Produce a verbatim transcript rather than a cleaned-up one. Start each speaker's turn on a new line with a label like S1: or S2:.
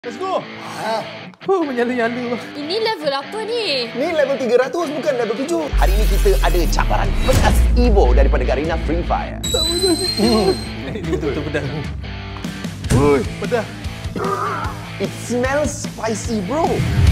S1: Let's go!
S2: Ha.
S1: Oh, menyala-nyala.
S3: Ini level apa ni?
S2: Ni level tiga ratus bukan level tujuh.
S4: Hari ini kita ada cabaran pedas Evo daripada Garena Free Fire.
S1: Tak pedas sikit. Ini betul-betul pedas. Ui, pedas.
S4: It smells spicy, bro.